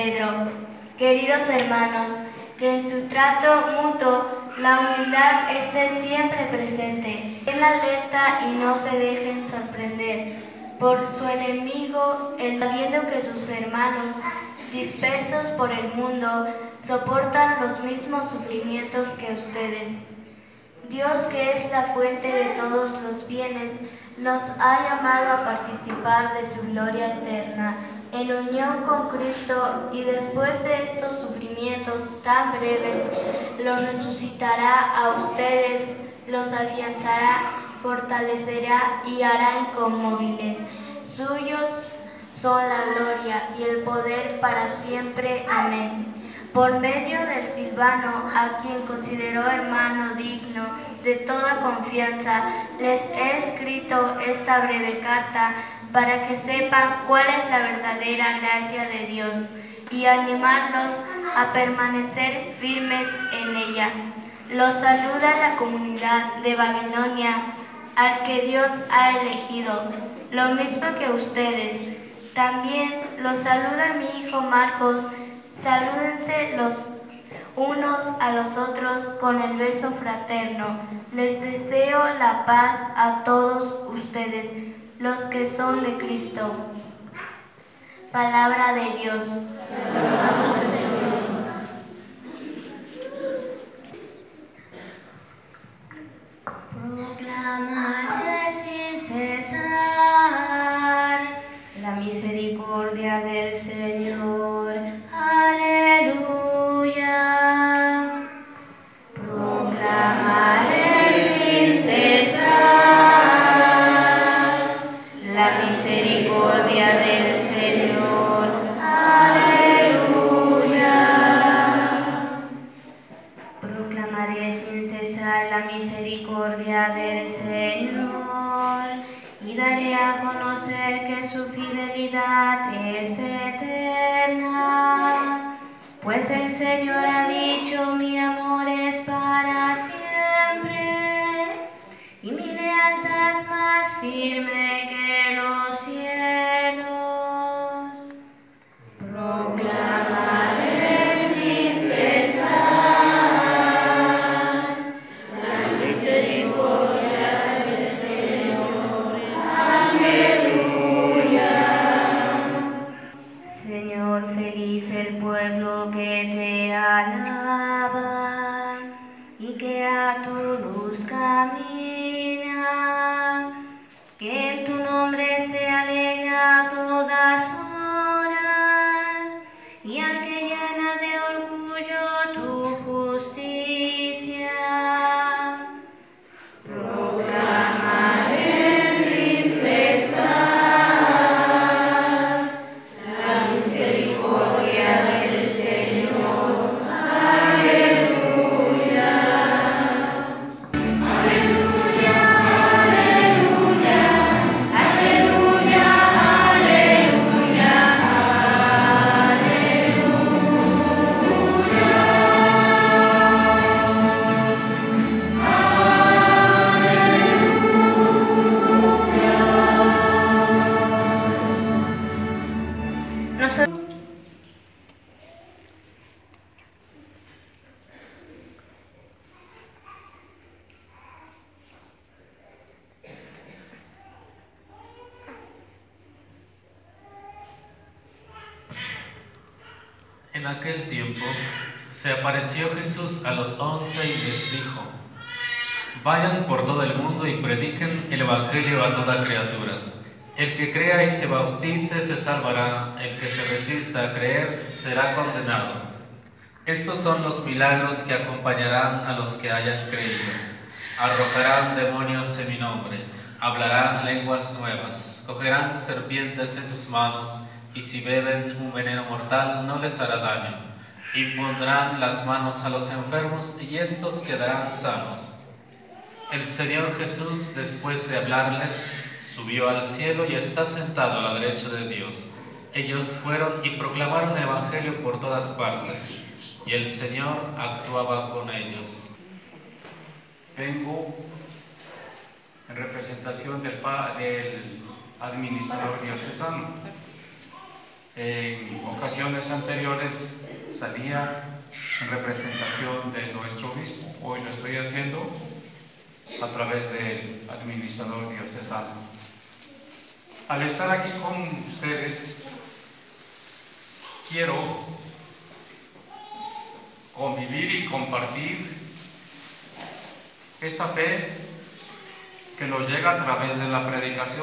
Pedro. Queridos hermanos, que en su trato mutuo la humildad esté siempre presente. Estén alerta y no se dejen sorprender por su enemigo, sabiendo que sus hermanos dispersos por el mundo soportan los mismos sufrimientos que ustedes. Dios, que es la fuente de todos los bienes, nos ha llamado a participar de su gloria eterna en unión con Cristo, y después de estos sufrimientos tan breves, los resucitará a ustedes, los afianzará, fortalecerá y hará inconmovibles. Suyos son la gloria y el poder para siempre. Amén. Por medio del Silvano, a quien considero hermano digno de toda confianza, les he escrito esta breve carta para que sepan cuál es la verdadera gracia de Dios y animarlos a permanecer firmes en ella. Los saluda la comunidad de Babilonia, al que Dios ha elegido, lo mismo que ustedes. También los saluda mi hijo Marcos. Salúdense los unos a los otros con el beso fraterno. Les deseo la paz a todos ustedes, los que son de Cristo. Palabra de Dios. Proclamaré sin cesar la misericordia del Señor. Aleluya. Proclamaré sin cesar la misericordia del Señor. Aleluya. Proclamaré sin cesar la misericordia del Señor y daré a conocer que su fidelidad es eterna. Pues el Señor ha dicho: mi amor es para siempre y mi lealtad más firme que los cielos. Proclamaré sin cesar la misericordia del Señor. Aleluya. Señor, feliz el pueblo que te alaba y que a tu luz camina, que en tu nombre se alegra a todas horas y al que llena de orgullo tu justicia. Proclamaré sin cesar la misericordia del Señor. Aleluya. Aleluya, aleluya, aleluya, aleluya, En aquel tiempo se apareció Jesús a los 11 y les dijo: vayan por todo el mundo y prediquen el Evangelio a toda criatura. El que crea y se bautice se salvará, el que se resista a creer será condenado. Estos son los milagros que acompañarán a los que hayan creído. Arrojarán demonios en mi nombre, hablarán lenguas nuevas, cogerán serpientes en sus manos, y si beben un veneno mortal no les hará daño. Impondrán las manos a los enfermos y estos quedarán sanos. El Señor Jesús, después de hablarles, subió al cielo y está sentado a la derecha de Dios. Ellos fueron y proclamaron el Evangelio por todas partes, y el Señor actuaba con ellos. Vengo en representación del administrador diocesano. En ocasiones anteriores salía en representación de nuestro obispo. Hoy lo estoy haciendo a través del administrador diocesano. Al estar aquí con ustedes, quiero convivir y compartir esta fe que nos llega a través de la predicación.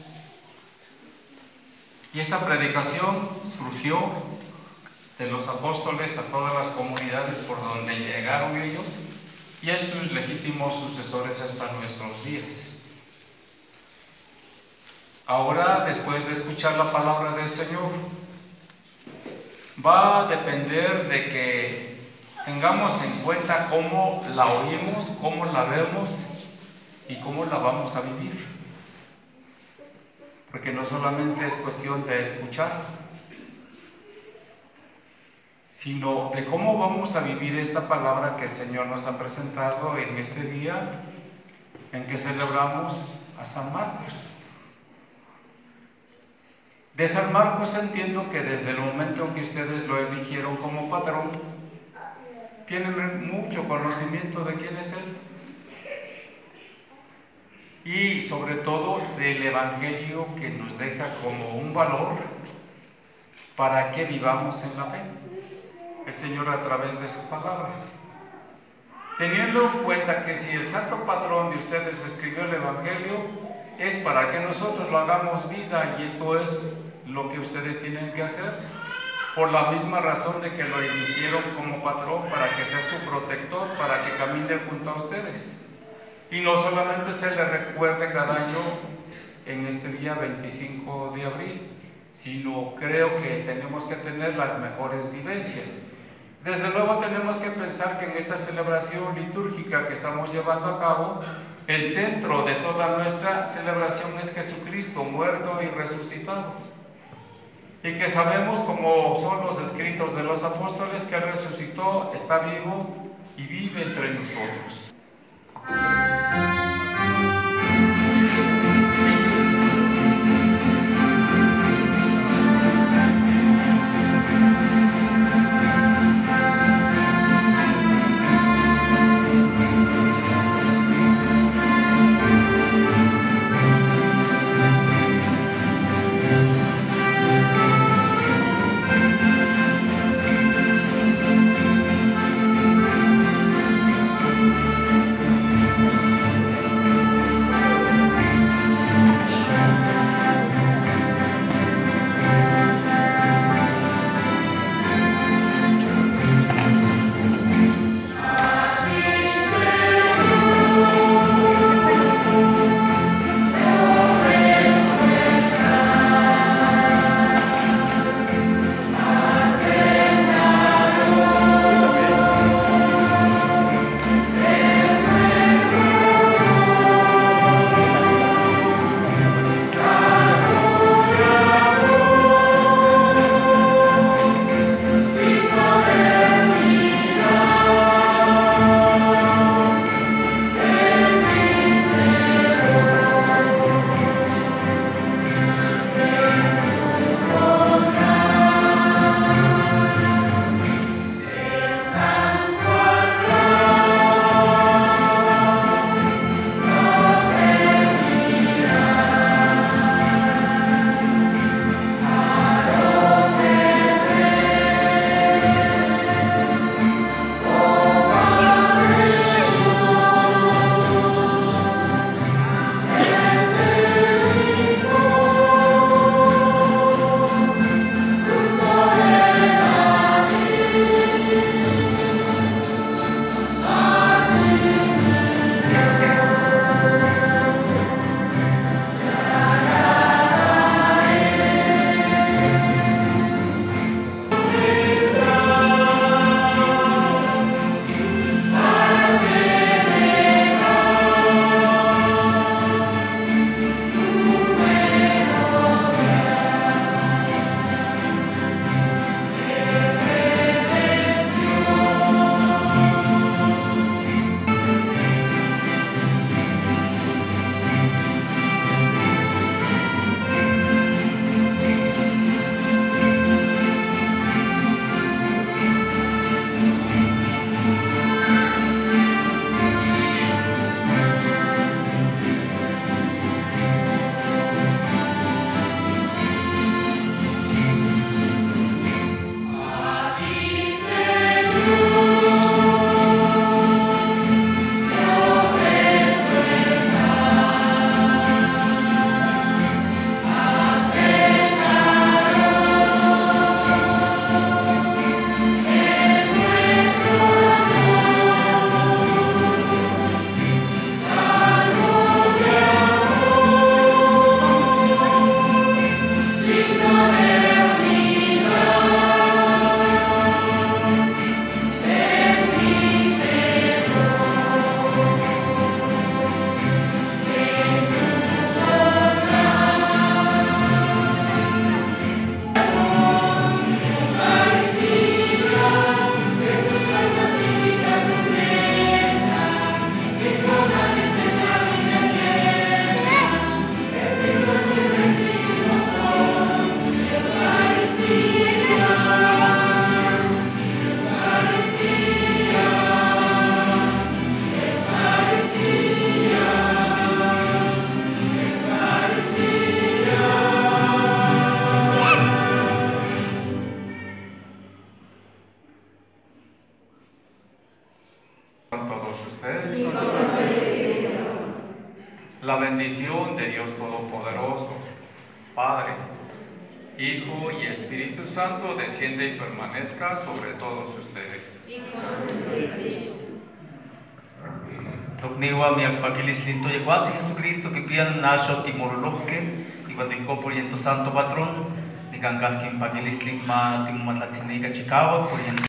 Y esta predicación surgió de los apóstoles a todas las comunidades por donde llegaron ellos y es sus legítimos sucesores hasta nuestros días. Ahora, después de escuchar la palabra del Señor, va a depender de que tengamos en cuenta cómo la oímos, cómo la vemos y cómo la vamos a vivir. Porque no solamente es cuestión de escuchar, sino de cómo vamos a vivir esta palabra que el Señor nos ha presentado en este día en que celebramos a San Marcos. De San Marcos entiendo que desde el momento en que ustedes lo eligieron como patrón, tienen mucho conocimiento de quién es Él. Y sobre todo del Evangelio que nos deja como un valor para que vivamos en la fe. El Señor a través de su palabra. Teniendo en cuenta que si el santo patrón de ustedes escribió el Evangelio, es para que nosotros lo hagamos vida y esto es lo que ustedes tienen que hacer, por la misma razón de que lo eligieron como patrón para que sea su protector, para que camine junto a ustedes. Y no solamente se le recuerde cada año en este día 25 de abril, sino creo que tenemos que tener las mejores vivencias. Desde luego tenemos que pensar que en esta celebración litúrgica que estamos llevando a cabo, el centro de toda nuestra celebración es Jesucristo muerto y resucitado. Y que sabemos, como son los escritos de los apóstoles, que Él resucitó, está vivo y vive entre nosotros. La bendición de Dios Todopoderoso, Padre, Hijo y Espíritu Santo, desciende y permanezca sobre todos ustedes. Tokniwa mi agpakilislinto yaguat si Jesucristo que pian nasho timoroloke y cuando incorporiento santo patrón ni kankan kim pakilisling ma timumatlatsinika chikawa por